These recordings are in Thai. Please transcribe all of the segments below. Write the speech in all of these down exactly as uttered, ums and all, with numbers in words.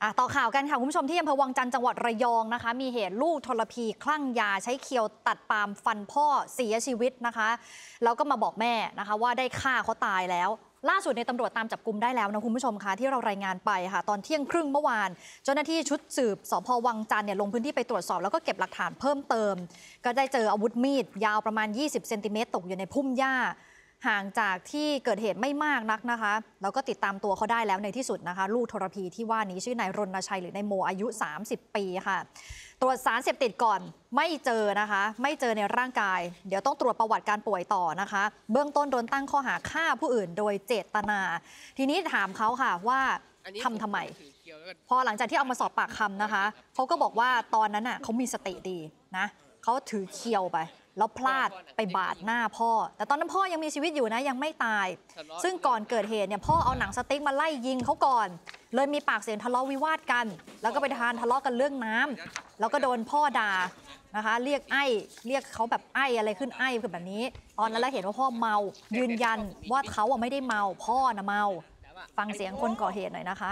ต่อข่าวกันค่ะคุณผู้ชมที่อำเภอวังจันทร์จังหวัดระยองนะคะมีเหตุลูกทรพีคลั่งยาใช้เคียวตัดปาล์มฟันพ่อเสียชีวิตนะคะแล้วก็มาบอกแม่นะคะว่าได้ฆ่าเขาตายแล้วล่าสุดในตำรวจตามจับกุมได้แล้วนะคุณผู้ชมคะที่เรารายงานไปค่ะตอนเที่ยงครึ่งเมื่อวานเจ้าหน้าที่ชุดสืบสภ.วังจันทร์เนี่ยลงพื้นที่ไปตรวจสอบแล้วก็เก็บหลักฐานเพิ่มเติมก็ได้เจออาวุธมีดยาวประมาณยี่สิบเซนติเมตรตกอยู่ในพุ่มหญ้าห่างจากที่เกิดเหตุไม่มากนักนะคะแล้วก็ติดตามตัวเขาได้แล้วในที่สุดนะคะลูกทรพีที่ว่านี้ชื่อนายรณชัยหรือนายโมอายุสามสิบปีค่ะตรวจสารเสพติดก่อนไม่เจอนะคะไม่เจอในร่างกายเดี๋ยวต้องตรวจประวัติการป่วยต่อนะคะเบื้องต้นโดนตั้งข้อหาฆ่าผู้อื่นโดยเจตนาทีนี้ถามเขาค่ะว่าทำทำไมพอหลังจากที่เอามาสอบปากคำนะคะเขาก็บอกว่าตอนนั้นน่ะเขามีสติดีนะเขาถือเคียวไปแล้วพลาดไปบาดหน้าพ่อแต่ตอนนั้นพ่อยังมีชีวิตอยู่นะยังไม่ตายซึ่งก่อนเกิดเหตุเนี่ยพ่อเอาหนังสติ๊กมาไล่ยิงเขาก่อนเลยมีปากเสียงทะเลาะวิวาทกันแล้วก็ไปทานทะเลาะกันเรื่องน้ำแล้วก็โดนพ่อด่านะคะเรียกไอ้เรียกเขาแบบไอ้อะไรขึ้นไอ้คือแบบนี้ตอนนั้นเราเห็นว่าพ่อเมายืนยันว่าเขาไม่ได้เมาพ่อนะเมาฟังเสียงคนก่อเหตุหน่อยนะคะ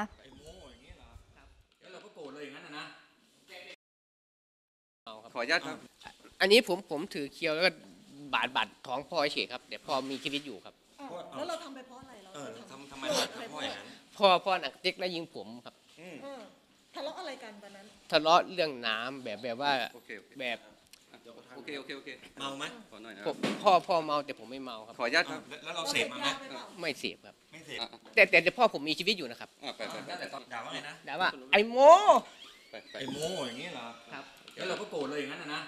ขออนุญาตครับอันนี้ผมผมถือเคียวแล้วก็บาดบาดท้องพ่อเฉยครับแต่พ่อมีชีวิตอยู่ครับแล้วเราทำไปเพราะอะไรเราทำทำไมพ่ออย่างนั้นพ่อพ่อหนักเจ๊กแล้วยิงผมครับทะเลาะอะไรกันตอนนั้นทะเลาะเรื่องน้ำแบบแบบว่าแบบโอเคโอเคโอเคเมาไหมขอหน่อยนะพ่อพ่อเมาแต่ผมไม่เมาครับขออนุญาตครับแล้วเราเสพมาไหมไม่เสพครับไม่เสพแต่แต่แต่พ่อผมมีชีวิตอยู่นะครับไปไปด่าว่าไงนะด่าว่าไอโมไอโมอย่างนี้เหรอครับแล้วเราก็โกรธเลยอย่างนั้นนะ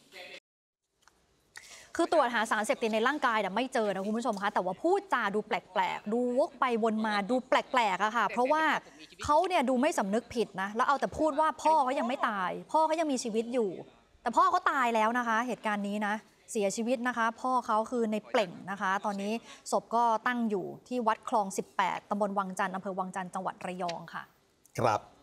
คือตรวจหาสารเสพติดในร่างกายแต่ไม่เจอนะคุณผู้ชมคะแต่ว่าพูดจาดูแปลกๆดูวกไปวนมาดูแปลกๆอะค่ะเพราะว่าเขาเนี่ยดูไม่สำนึกผิดนะแล้วเอาแต่พูดว่าพ่อเขายังไม่ตายพ่อเขายังมีชีวิตอยู่แต่พ่อเขาตายแล้วนะคะเหตุการณ์นี้นะเสียชีวิตนะคะพ่อเขาคือในเปล่งนะคะตอนนี้ศพก็ตั้งอยู่ที่วัดคลองสิบแปดตำบลวังจันทร์อำเภอวังจันทร์จังหวัดระยองค่ะครับ